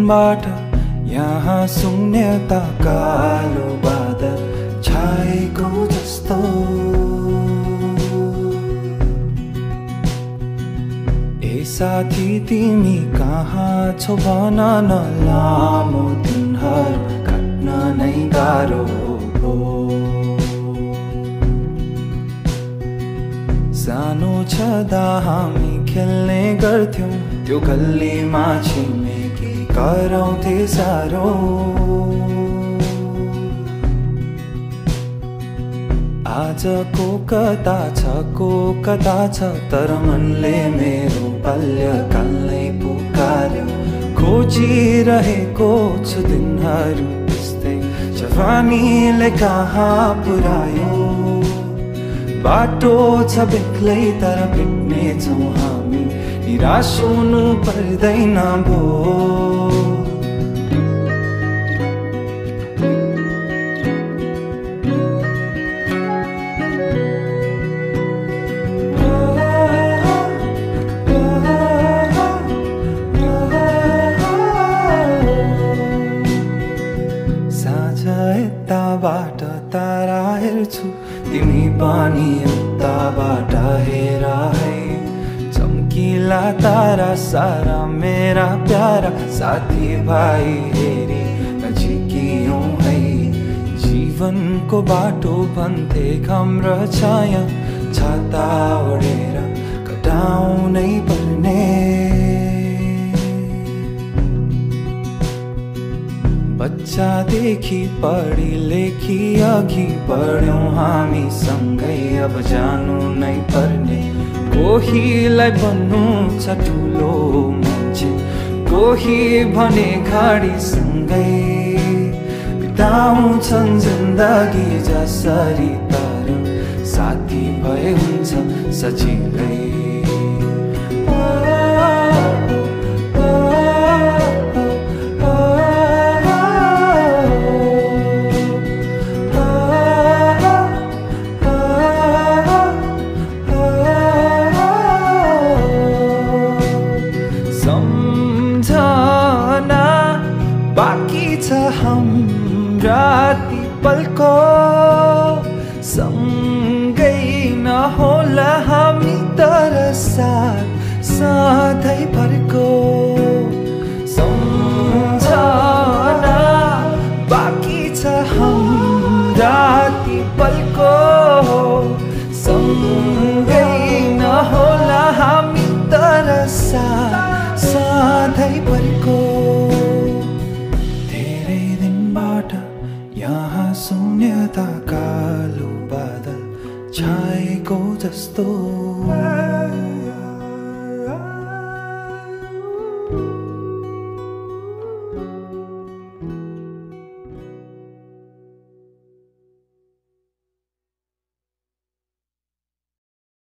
दिनबाट यहाँ शून्यता कालो बादल छाएको जस्तो। ए साथी तिमी कहाँ छौ भन न, लामो दिनहरू काट्न नै गाह्रो भो। सानो छँदा हामी खेल्ने गर्थ्यौं त्यो गल्लीमा, छिमेकी कराउँथे साह्रो। आजको कता छ को कता छ, तर मनले मेरो बाल्यकाललाई पुकार्यो। खोजिरहेको छु दिनहरू त्यस्तै, जवानीले कहाँ पुर्यायो। बाटो छ बेग्लै तर भेट्ने छौँ हामी, निराश हुनु पर्दैन भो। साँझ यताबाट तारा हेर्छु, तिमी पनि उताबाट हेर है। चम्किला तारा सारा मेरा प्यारा साथी भाइ हेरी नजिकियौं है। जीवनको बाटो भन्थे घाम र छाया, छाता ओढेर कटाउनै पर्ने। बच्चादेखि पढी लेखी अघि बढ्यौं हामी सँगै, अब जानु नै पर्ने। कोहीलाई बन्नु छ ठुलो मान्छे, कोही भने गाडीसँगै बिताउँछन् जिन्दगी जसरी, तर साथी भए हुन्छ सजिलै। सम्झना बाँकी छ हाम्रा ती पलको, सँगै नहोला हामी तर साथ सधैँभरको। सम्झना बाँकी छ हाम्रा ती पलको, सँगै नहोला हामी तर साथ सधैँभरको। धेरै दिनबाट यहाँ शून्यता कालो बादल छाएको जस्तो।